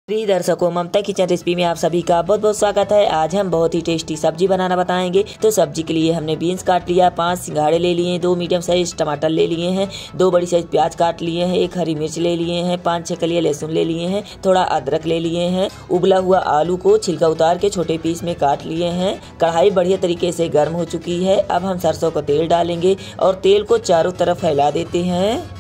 प्रिय दर्शकों, ममता kitchen recipe में आप सभी का बहुत बहुत स्वागत है। आज हम बहुत ही टेस्टी सब्जी बनाना बताएंगे। तो सब्जी के लिए हमने बीन्स काट लिया, 5 सिंघाड़े ले लिए, 2 मीडियम साइज टमाटर ले लिए हैं, 2 बड़ी साइज प्याज काट लिए हैं, 1 हरी मिर्च ले लिए हैं, 5-6 कलियां लहसुन ले लिए हैं, थोड़ा अदरक ले लिए हैं, उबला हुआ आलू को छिलका उतार के छोटे पीस में काट लिए हैं। कढ़ाई बढ़िया तरीके से गर्म हो चुकी है। अब हम सरसों का तेल डालेंगे और तेल को चारों तरफ फैला देते हैं।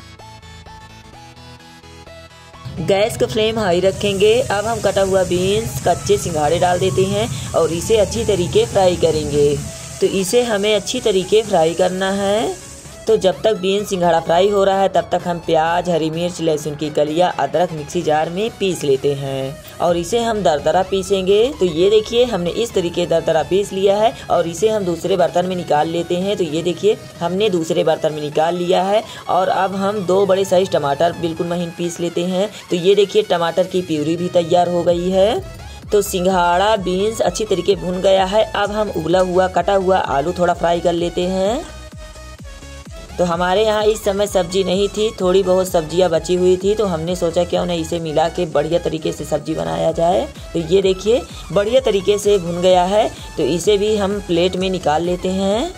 गैस का फ्लेम हाई रखेंगे। अब हम कटा हुआ बीन्स, कच्चे सिंघाड़े डाल देते हैं और इसे अच्छी तरीके फ्राई करेंगे। तो इसे हमें अच्छी तरीके फ्राई करना है। तो जब तक बीन्स सिंघाड़ा फ्राई हो रहा है तब तक हम प्याज, हरी मिर्च, लहसुन की कलियां, अदरक मिक्सी जार में पीस लेते हैं और इसे हम दरदरा पीसेंगे। तो ये देखिए, हमने इस तरीके दरदरा पीस लिया है और इसे हम दूसरे बर्तन में निकाल लेते हैं। तो ये देखिए, हमने दूसरे बर्तन में निकाल लिया है और अब हम 2 बड़े साइज टमाटर बिल्कुल महीन पीस लेते हैं। तो ये देखिए, टमाटर की प्यूरी भी तैयार हो गई है। तो सिंघाड़ा बीन्स अच्छी तरीके भुन गया है। अब हम उबला हुआ कटा हुआ आलू थोड़ा फ्राई कर लेते हैं। तो हमारे यहाँ इस समय सब्जी नहीं थी, थोड़ी बहुत सब्जियाँ बची हुई थी, तो हमने सोचा क्यों ना इसे मिला के बढ़िया तरीके से सब्जी बनाया जाए। तो ये देखिए, बढ़िया तरीके से भुन गया है। तो इसे भी हम प्लेट में निकाल लेते हैं।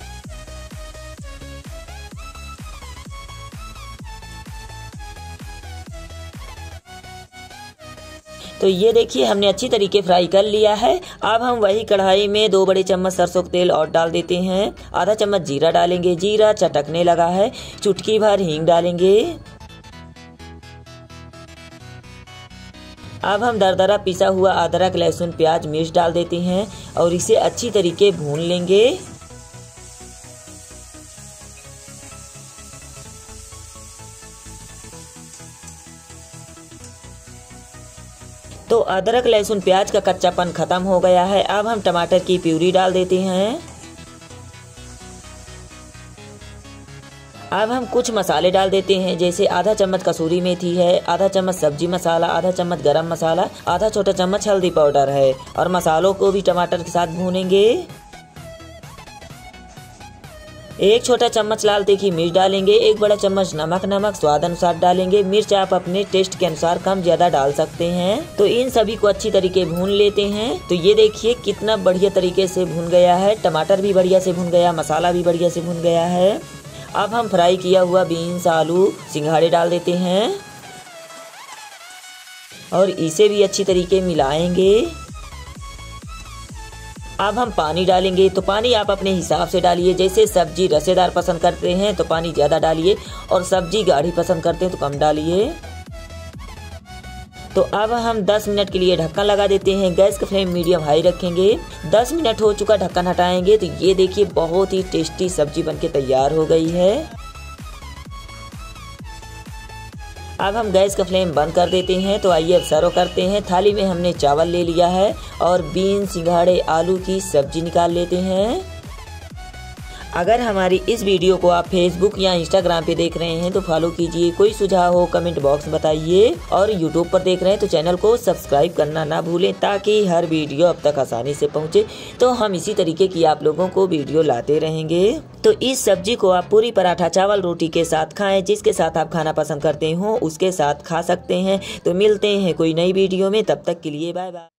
तो ये देखिए, हमने अच्छी तरीके फ्राई कर लिया है। अब हम वही कढ़ाई में 2 बड़े चम्मच सरसों का तेल और डाल देते हैं। आधा चम्मच जीरा डालेंगे, जीरा चटकने लगा है। चुटकी भर हींग डालेंगे। अब हम दरदरा पिसा हुआ अदरक, लहसुन, प्याज, मिर्च डाल देते हैं और इसे अच्छी तरीके भून लेंगे। तो अदरक, लहसुन, प्याज का कच्चापन खत्म हो गया है। अब हम टमाटर की प्यूरी डाल देते हैं। अब हम कुछ मसाले डाल देते हैं, जैसे आधा चम्मच कसूरी मेथी है, आधा चम्मच सब्जी मसाला, आधा चम्मच गरम मसाला, आधा छोटा चम्मच हल्दी पाउडर है। और मसालों को भी टमाटर के साथ भूनेंगे। 1 छोटा चम्मच लाल तीखी मिर्च डालेंगे, 1 बड़ा चम्मच नमक स्वाद अनुसार डालेंगे। मिर्च आप अपने टेस्ट के अनुसार कम ज्यादा डाल सकते हैं। तो इन सभी को अच्छी तरीके भून लेते हैं। तो ये देखिए, कितना बढ़िया तरीके से भून गया है। टमाटर भी बढ़िया से भून गया, मसाला भी बढ़िया से भून गया है। अब हम फ्राई किया हुआ बीन्स, आलू, सिंघाड़े डाल देते हैं और इसे भी अच्छी तरीके मिलाएंगे। अब हम पानी डालेंगे। तो पानी आप अपने हिसाब से डालिए। जैसे सब्जी रसेदार पसंद करते हैं तो पानी ज़्यादा डालिए और सब्जी गाढ़ी पसंद करते हैं तो कम डालिए। तो अब हम 10 मिनट के लिए ढक्कन लगा देते हैं। गैस का फ्लेम मीडियम हाई रखेंगे। 10 मिनट हो चुका, ढक्कन हटाएंगे। तो ये देखिए, बहुत ही टेस्टी सब्जी बनके तैयार हो गई है। अब हम गैस का फ्लेम बंद कर देते हैं। तो आइए अब सर्व करते हैं। थाली में हमने चावल ले लिया है और बीन्स, सिंघाड़े, आलू की सब्जी निकाल लेते हैं। अगर हमारी इस वीडियो को आप फेसबुक या इंस्टाग्राम पे देख रहे हैं तो फॉलो कीजिए। कोई सुझाव हो कमेंट बॉक्स में बताइए और यूट्यूब पर देख रहे हैं तो चैनल को सब्सक्राइब करना ना भूलें, ताकि हर वीडियो अब तक आसानी से पहुंचे। तो हम इसी तरीके की आप लोगों को वीडियो लाते रहेंगे। तो इस सब्जी को आप पूरी पराठा, चावल, रोटी के साथ खाएं। जिसके साथ आप खाना पसंद करते हो उसके साथ खा सकते हैं। तो मिलते हैं कोई नई वीडियो में, तब तक के लिए बाय बाय।